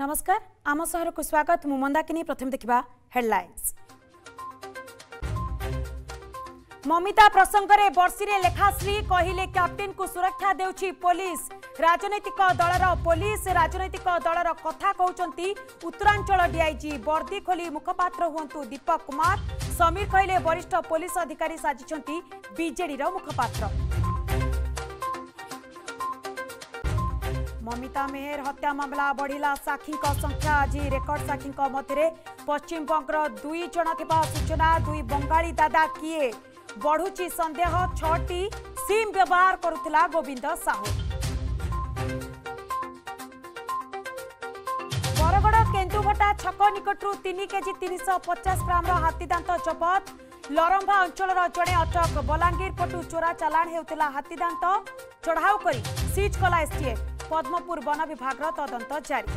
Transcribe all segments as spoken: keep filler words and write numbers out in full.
नमस्कार आम सहर को स्वागत मु मंदाकिनी। प्रथम देखा हेडलाइंस। ममिता प्रसंग में बर्षी लेखाश्री कहले कैप्टेन को सुरक्षा देउछि पुलिस। राजनैतिक दलर पुलिस राजनैतिक दलर कथा कहउचंती उत्तरांचल डीआईजी। वर्दी खोली मुखपात्र हुंतु दीपक कुमार। समीर कहले वरिष्ठ पुलिस अधिकारी साजिछंती बीजेडी रो मुखपात्र। ममिता मेहर हत्या मामला बढ़िला साक्षी संख्या। आज रेकर्ड साक्षी मध्य पश्चिम बंगर दुई जन थिबा सूचना। दुई बंगाली दादा किए बढ़ुची संदेह। छटी सिम व्यवहार करुथिला गोविंद साहू। बरगड़ केन्दुभटा छक निकटू तीन केजी तीन सौ पचास ग्राम हाथीदांत जबत। लरंभा अंचल जड़े अटक। बलांगीर पटू चोरा चालाण हेउथिला हाथीदांत। चढ़ाऊ करी सीज कला एसटीएफ। पद्मपुर वन विभाग तदंत जारी।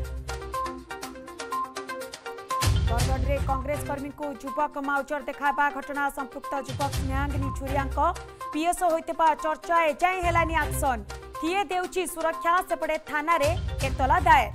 बरगढ़ कांग्रेस कर्मी को युवक माउचर देखा घटना। संपृक्त युवक स्नेहांगिनी छुरिया पीएस होइतेबा चर्चा। एजाई हेलानी एक्शन। किए देउची सुरक्षा सेपटे थाना रे एतला दायर।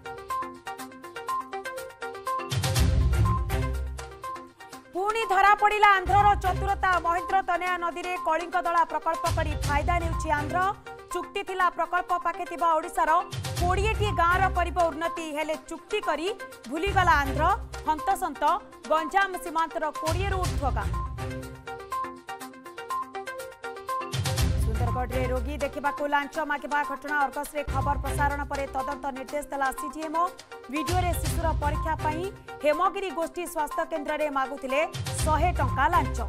पुणी धरा पड़िला आंध्रर चतुरता। महेंद्र तनया नदी रे कलिंग दला प्रकल्प करी फायदा नेउची आंध्र। चुक्ति थिला प्रकल्प पाखे थिबा ओडिसार बीस टी गाँव करिबो उन्नति। हेले चुक्ति करी भूलीगला आंध्र। हंतसंत गंजाम सीमांतर बीस रु ऊर्ध्व गाँ। सुंदरगढ़ रे रोगी देखा लांच मागिबा घटना। अर्गस रे खबर प्रसारण पर तदंत निर्देश देला सीजीएमओ। वीडियो रे शिशुर परीक्षा पई हेमगिरी गोष्ठी स्वास्थ्य केन्द्र रे मागुथिले सौ टंका लांच।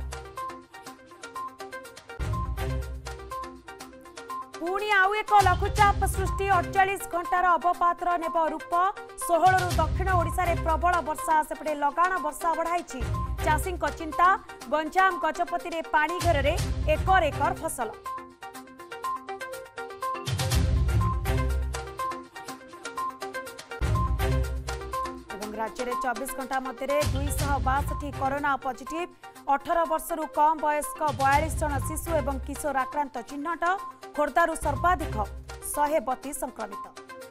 पुणी आउ एक लघुचाप सृष्टि। अड़चाश घंटार अवपातर नेब रूप। षोहल रु दक्षिण ओडिशा रे प्रबल वर्षा सेपटे लगाण वर्षा बढ़ाई। चाषी चिंता। गंजाम गजपति रे पानी घर रे एकर एकर फसल। राज्य में चौबीस घंटा मध्य दुई सौ बासठ कोरोना पॉजिटिव। अठारह वर्ष रु कम वयस्क बयालीस जन शिशु एवं किशोर आक्रांत चिन्हट। खोर्धारू सर्वाधिक सौ बत्तीस संक्रमित।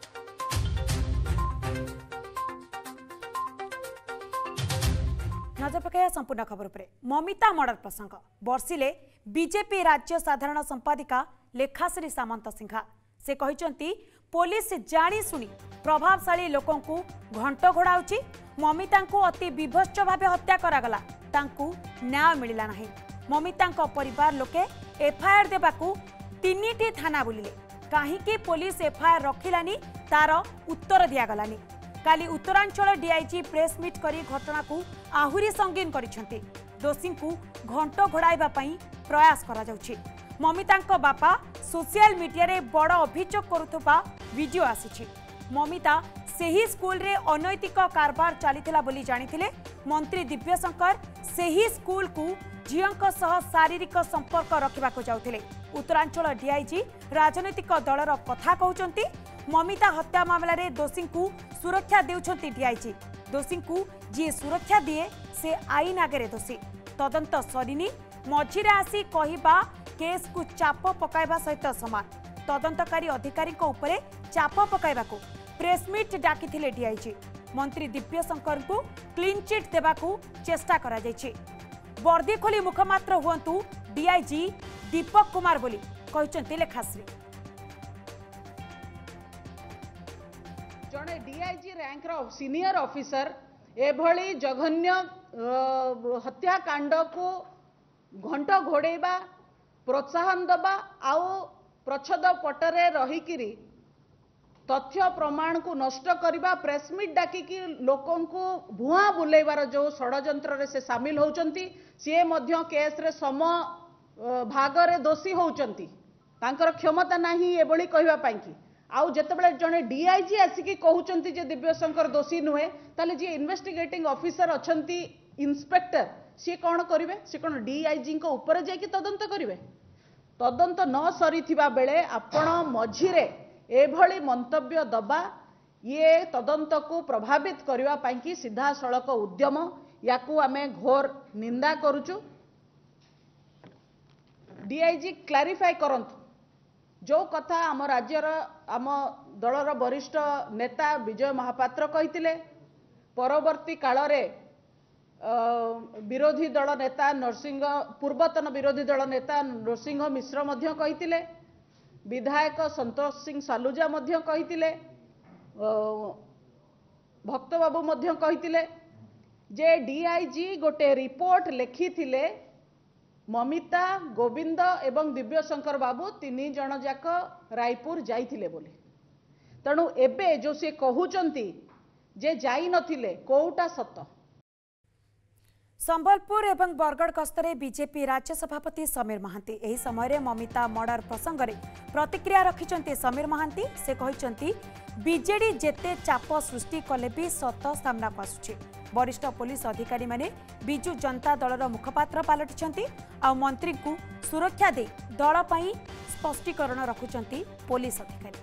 नजर पकाया संपूर्ण खबर पर। ममिता मर्डर प्रसंग बर्षिले बीजेपी राज्य साधारण संपादिका लेखाश्री सामंत सिंहा। से कहते पुलिस जानी सुनी प्रभावशाली लोकों को घंट घोड़ाऊँच। ममिता को अति विभत्स भाव हत्या करागला। तांकू न्याय मिलला नहीं। ममिता परिवार लोके एफआईआर देबाकू तीन टी थाना बुलिले। कहीं पुलिस एफआईआर रखिलानी तार उत्तर दिगलानी। काली उत्तरांचल डीआईजी प्रेस मीट करी घटना को आहुरी संगीन करिसेंती। दोषी को घंट घोड़ाइबा पई प्रयास करा जाउछि। ममिता बापा सोशल मीडिया रे बड़ अभियोग करुथबा वीडियो आसीछि। ममिता सेही स्कूल रे अनैतिक कारबार चलीथिला बोली जानिथिले। मंत्री दिव्यशंकर सेही स्कूल को झीओंक सह शारीरिक संपर्क रखिबा को जाउथिले। उत्तरांचल डीआईजी राजनैतिक दलर कथा कहउचंती। ममिता हत्या मामला रे दोषी को सुरक्षा देउछंती डीआईजी। दोषी को जी सुरक्षा दिए से आईन आगे दोषी। तदंत सरिनी मझिरे आसी कहिबा केस को चाप पकाइबा सहित समान। तदंतकारी अधिकारी उपरे चाप पकाइबा को प्रेसमिट डाकिथिले डीआईजी। मंत्री दिव्यशंकर को क्लीन चिट देबाकू चेष्टा करा जायछि। वर्दी खोली मुखमात्र हुंतु डीआईजी दीपक कुमार बोली कहचंती लेखाश्री। जड़े डीआईजी रैंक रो सीनियर ऑफिसर एभली जघन्य हत्याकांड को घंट घोड़ेबा प्रोत्साहन दबा आउ प्रच्छद पटरे रहीकिरी तथ्य प्रमाण को नष्ट करबा प्रेसमिट डाकिकी लोकों को भुआ बुलेबार जो षडयंत्र रे से सामिल होउचंती। सी मध्य केस रे सम भागरे दोषी होउचंती। तांकर क्षमता नाही एबळी कहबा पाई कि आउ जेतेबेले जने डीआईजी आसिकी कहउचंती जे दिव्यशंकर दोषी नुहे ताले जे इन्वेस्टिगेटिंग ऑफिसर अछंती इंस्पेक्टर सी कौन करिवे। सी कौन डीआईजी को ऊपर जाके तदंत करिवे। तदंत न सरी थिबा बेले आपण मझिरे एभली मंतव्य दबा ये तदंत को प्रभावित करबा पाई कि सीधा सड़क उद्यम याकू आमे घोर निंदा करूचु। डीआईजी क्लारिफाई करंतु जो कथा आम राज्यर आम दलर वरिष्ठ नेता विजय महापात्र कहिथिले परवर्ती काल रे विरोधी दल नेता नरसिंह पूर्वतन विरोधी दल नेता नरसिंह मिश्र मध्य कहिथिले विधायक संतोष सिंह सालुजा मध्य कहिथिले भक्त बाबू मध्य कहिथिले जे डीआईजी गोटे रिपोर्ट लिखिथिले ममिता गोविंद एवं दिव्यशंकर बाबू तीन जन जाक रायपुर जाइथिले बोली तेणु एबे जो से कहउचंती जे जाई नथिले कोउटा सत। संबलपुर एवं बरगढ़ गस्तरे बीजेपी राज्य सभापति समीर महांती एही समय ममिता मर्डर प्रसंग में प्रतिक्रिया रखिंट समीर महांती से कहते बीजेडी जेते चाप सृष्टि कले भी सत सामना को आसुछि। वरिष्ठ पुलिस अधिकारी माने बिजु जनता दलर मुखपात्र पलटिछंती आ मंत्री को सुरक्षा दे दल पई स्पष्टीकरण रखुचंती पुलिस अधिकारी।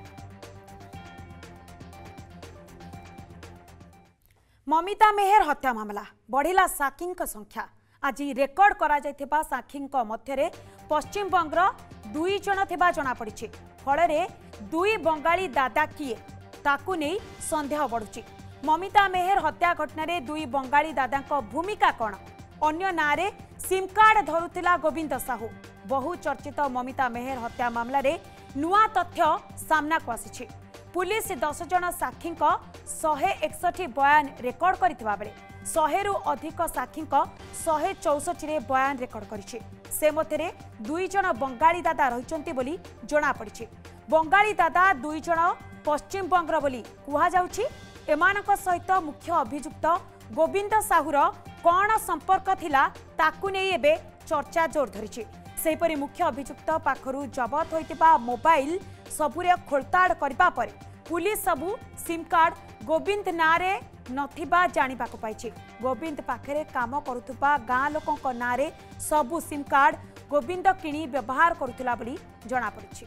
ममिता मेहर हत्या मामला बढ़िला साक्षी संख्या आज रेकर्ड करा जायथिबा साक्षी मध्य पश्चिम बंगर दुई जन थिबा जना पड़िछि। फल दुई बंगाली दादा किए ताकू नहीं संदेह बढ़ुछि। ममिता मेहर हत्या घटना दुई बंगाली दादा भूमिका कौन अन्य नारे सिम कार्ड धरुथिला गोविंद साहू। बहु चर्चित ममिता मेहर हत्या मामला रे नुआ तथ्य सामना को आसिछि। पुलिस दस जन साक्षी शहे एकसठी बयान रेकर्ड करथिबा बेले शहे रु अधिक साक्षी शहे चौसठी रे बयान रेकर्ड करिछि। से मध्य दुई जन बंगाली दादा रहिचंती बोली जना पड़िछि। बंगाली दादा दुई जन पश्चिम बंगर बोली कुहा जाउछि। एमानक सहित मुख्य अभियुक्त गोविंद साहूर कौन संपर्क थिला ताकू नहीं एबे चर्चा जोर धरिछि। सेहीपरि मुख्य अभियुक्त पाखरु जबत होइतिबा मोबाइल सबुरे खोलताड़ करबा परे पुलिस सबु सिम कार्ड गोविंद नारे नथिबा जानिबा को पाइछि। गोविंद पाखरे काम करुथुबा गाँ लोकंक नारे सबु सिम कार्ड गोविंद किणी व्यवहार करुथुला बोली जणा पड़िछि।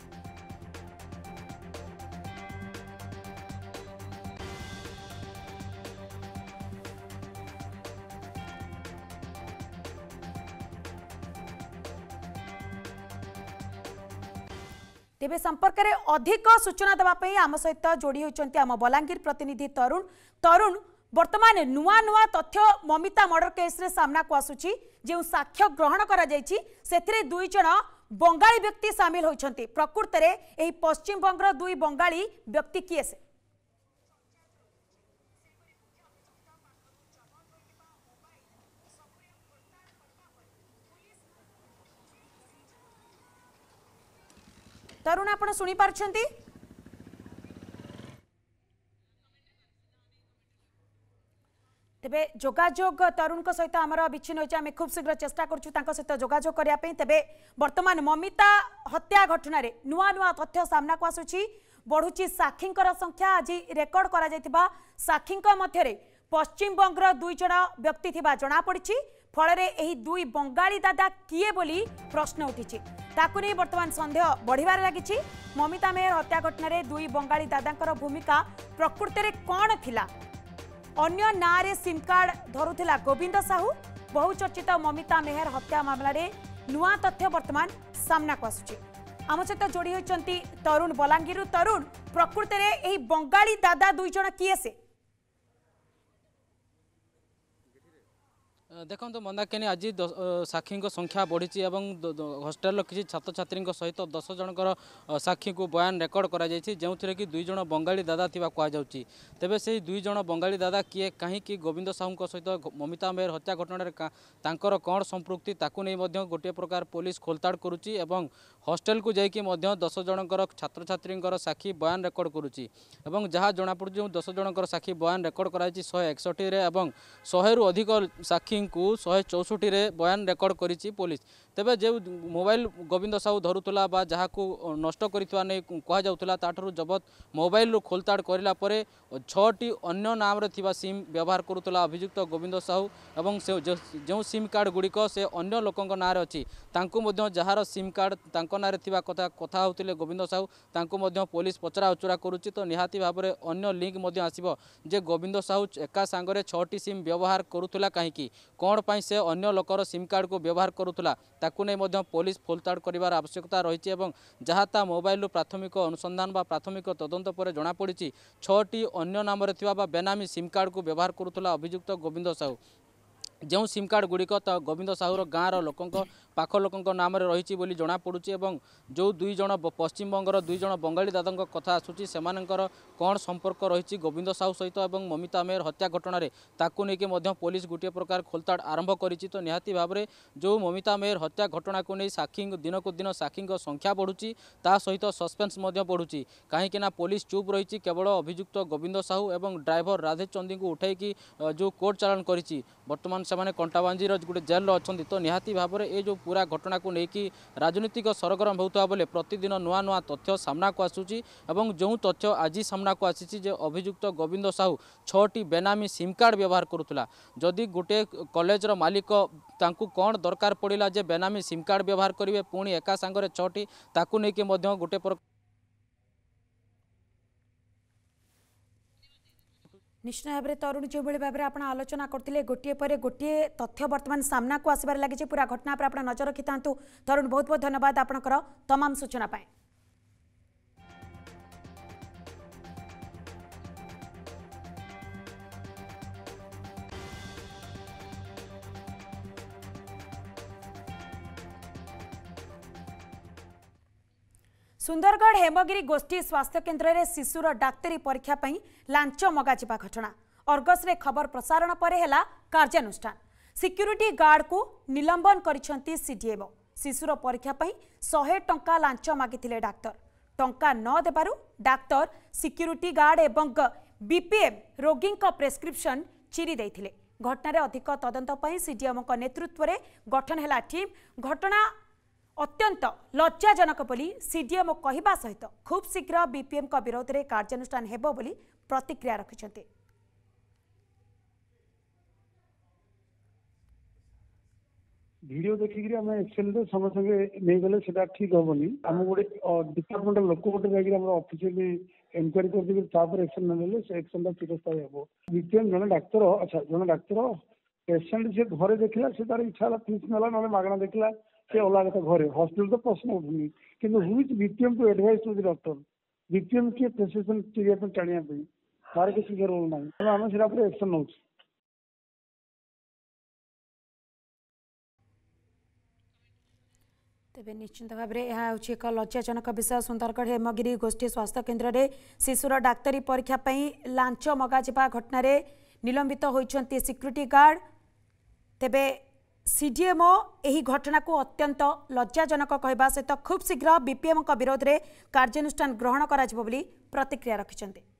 तेबे संपर्क में अधिक सूचना देवाई आम सहित जोड़ी होती आम बलांगीर प्रतिनिधि तरुण तरुण वर्तमान नुआ नुआ तथ्य ममिता मर्डर केस रे सामना को आसुची जो साक्ष्य ग्रहण करा जायछि सेथिरे दुई जन बंगाली व्यक्ति सामिल होइछन्ति। प्रकृत रे एही पश्चिम बंगर दुई बंगाली व्यक्ति किए से तरुण आपण सुनी पारछंती? तेबे जोगाजोग तरुण को सहित आमर विच्छिन्न होइछ। आमे खूब शीघ्र चेष्टा करछु तांको सहित जोगाजोग करिया पई। तेबे वर्तमान ममिता हत्या घटना रे नुआ नुआ तथ्य सामना को आसुछि। बढ़ुछि साक्षींकर संख्या। आज रेकर्ड करा जायतिबा साक्षींक मध्य रे पश्चिम बंगर दुई जण व्यक्ति थिबा जणा पड़िछि। फल एही दुई बंगाली दादा किए बोली प्रश्न उठिछि। ताकू नहीं वर्तमान संदेह बढ़िबार लागिछि। ममिता मेहर हत्या घटना रे दुई बंगाली दादांकर भूमिका प्रकृति रे कौन थिला अन्य नारे सिम कार्ड धरुथिला गोविंद साहू। बहुचर्चित ममिता मेहर हत्या मामला रे नुआ तथ्य वर्तमान सामना को आसुछि। आम सहित जोड़ी होइछन्ति तरुण बलांगीर। तरुण प्रकृति रे एही बंगाली दादा दुई जण किए से देखो तो मंदाकिनी आज साक्षी संख्या बढ़ी हस्टेल किसी छात्र छात्री सहित दस जनकर साक्षी को बयान रेकर्ड करा जो कि दुई जन बंगाली दादा थिबा कहुँ। तेबे से दुई जन बंगाली दादा किए कहीं गोविंद साहू सहित ममिता मेहर हत्या घटना तांकर कौन संपृक्ति ताकू नहीं गोटे प्रकार पुलिस खोलताड़ करुच्ची एवं हस्टेल को जाइए दस जनकर छात्र छात्री साक्षी बयान रेकर्ड करुच्ची जहाँ जनापड़ दस जनकर साक्षी बयान रेकर्ड कराई शहे एकसठी शहे रु अधिक साक्षी को शहे चौसठी रे बयान रेकर्ड करिछि पुलिस। तेबे जो मोबाइल गोविंद साहू धरुला बा जहाँ को नष्ट करिथवा नै कहा जाउथला ताठरू जबत मोबाइल रो खोलताड़ करिला परे छटी अन्य नाम रे थिबा सिम व्यवहार करुतला अभियुक्त गोविंद साहू एवं से जो सिम कार्ड गुड़िक से अन्य लोकंक नारे अछि तांको मध्य जहार सिम कार्ड तांको नारे थिबा कथा कथा होतिले गोविंद साहू तांको मध्य पुलिस पचरा उचरा करुछि। तो निहाती भाव में अन्य लिंक मध्य आसीबो जे गोविंद साहू एका सांगरे छटी सिम व्यवहार करुतला कहीं कौन पाई से अन्य लोकर सिम कार्ड को व्यवहार करुला ताकू नहीं मध्य पुलिस खोलताड़ कर आवश्यकता रही है। जहाँ ता मोबाइल प्राथमिक अनुसंधान बा प्राथमिक तदंत पर जमापड़ी छटी अन्य नाम बेनामी सिम कार्ड को व्यवहार करुला अभियुक्त गोविंद साहू। जो सिम कार्ड गुड़िक तो गोविंद साहूर गाँव लोकों पाख लोकों नाम रही बोली जमापड़ी और जो दुई जन पश्चिमबंगर दुई जन बंगाली दादा कथा आसूची से कौन संपर्क रही गोविंद साहू सहित और ममिता मेयर हत्या घटना ताकू नहीं मध्य पुलिस गोटे प्रकार खोलताड़ आरंभ करी। तो निहाती भाव में जो ममिता मेयर हत्या घटना को नहीं साक्षी दिन को दिन साक्षी संख्या बढ़ुची ता सहित सस्पेन्स बढ़ुची कहीं पुलिस चुप रही केवल अभियुक्त गोविंद साहू और ड्राइवर राधे चंदी को उठाई जो कोर्ट चालान करी बर्तमान से कंटाबांजी गोटे जेल अच्छा। तो निहाती भाव में ये जो पूरा घटना को लेकिन राजनीतिक सरगरम होता बेले प्रतिदिन नुआ नुआ तथ्य सामना को आसूची और जो तथ्य आज सामना को आसी अभियुक्त गोविंद साहू छटी बेनामी सिम कार्ड व्यवहार करुला जदि गोटे कॉलेजर मालिक तांकू कौन दरकार पड़ा जे बेनामी सिम कार्ड व्यवहार करेंगे पुणी एका सांगरे छटी ताकू नहीं गोटे पर निश्चित भाव में तरुण जो भाव में आप आलोचना करते गोटे पर गोटे तथ्य बर्तमान सामना को आसबार लगी पूरा घटना पर आप नजर रखि था। तरुण बहुत बहुत धन्यवाद आपनकर तमाम सूचना पाए। सुंदरगढ़ हेमगिरी गोष्ठी स्वास्थ्य केन्द्र में शिशुर डाक्तरी परीक्षा पर लांच मगाजिबा घटना अर्गस रे खबर प्रसारण पर है कार्यानुष्ठान सिक्यूरिटी गार्ड को निलंबन करिसेंती सीडीएमओ शिशुर परीक्षा पर सौ टंका लांच मागिथिले डाक्तर टंका न देबारु डाक्तर सिक्यूरिटी गार्ड एवं बीपीएम रोगी प्रेस्क्रिप्शन चिरी देथिले। घटना अधिक तदंत पर सीडीएमओ नेतृत्व में गठन है टीम। घटना अत्यंत लज्जाजनक बोली सीडीएमओ कहवा सहित खूब शीघ्र बीपीएम का विरोध में कार्यानुष्ठान हेबो बोली प्रतिक्रिया रखिछन्ते। वीडियो देखिक आम एक्शन रे संगे संगे नहीं गले सेटा ठीक हेनी आम गोटे डिपार्टमेंट लोक गोटे जाकर ऑफिशियली एनक्वायरी कर तापर एक्शन ना से एक्शन चिरस्थायी हे। बीपीएम जन डाक्तर अच्छा जन डाक्तर पेसेंट से घरे देखला से तार इच्छा है फीस नाला ना मागणा देखला से अलग कथा घरे हॉस्पिटल तो प्रश्न उठुनी कि who's BPM to advice to the doctor BPM के प्रेस्क्रिप्शन चिड़िया टाणिया तार किसी रोल ना आम से एक्शन नौ। तेज निश्चित भाव में यह एक लज्जाजनक विषय। सुंदरगढ़ हेमगिरी गोष्ठी स्वास्थ्य केन्द्र में शिशुर डाक्तरी परीक्षा पर लांच मगाजिबा घटना निलंबित होइछन्ति सिक्यूरिटी गार्ड। तेबे सीडीएमओ यही घटना को अत्यंत लज्जाजनक कहवा सहित खूब शीघ्र बीपीएम विरोध में कार्यानुष्ठान ग्रहण करा जिवो बोली प्रतिक्रिया रखिछन्ति।